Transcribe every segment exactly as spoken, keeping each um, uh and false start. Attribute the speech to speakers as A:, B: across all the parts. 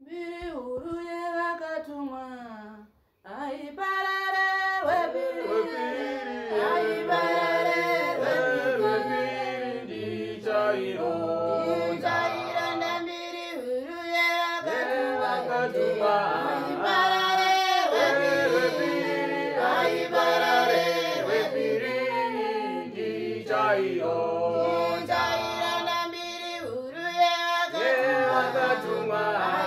A: Mbiri huru yeVakatumwa, aiparare wepiri, aiparare wepiri, ndichairo, ndichairo ndambiri huru yeVakatumwa, aiparare wepiri, aiparare wepiri, ndichairo, ndichairo ndambiri huru yeVakatumwa.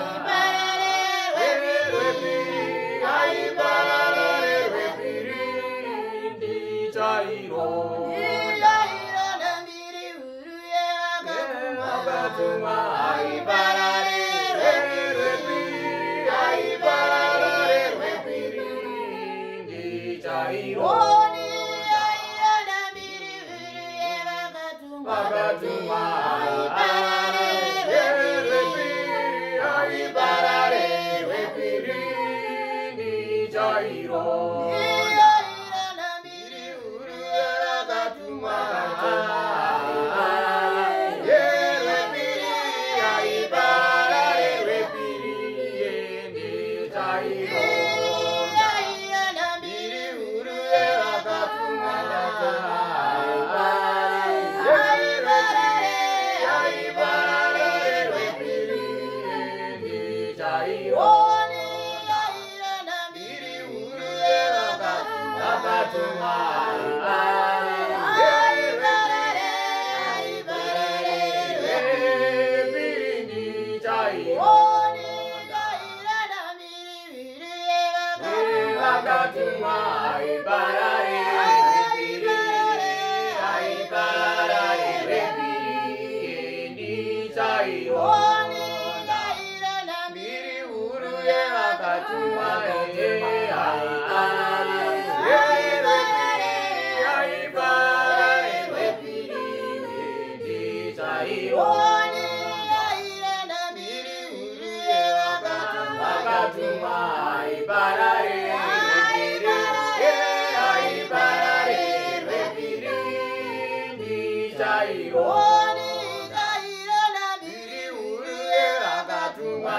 A: Jairo, Jairo, Mbiri huru yeVakatumwa, aiparare wepiri, aiparare wepiri, ndichairo, Jairo, Mbiri huru yeVakatumwa, aiparare wepiri, aiparare wepiri, ndichairo. Vakatumwa, aiparare wepiri, aiparare wepiri, ndichairo, Mbiri huru yeVakatumwa, aiparare wepiri, ndichairo, Mbiri huru yeVakatumwa, aiparare Jairo, Jairo, Mbiri huru yeVakatumwa,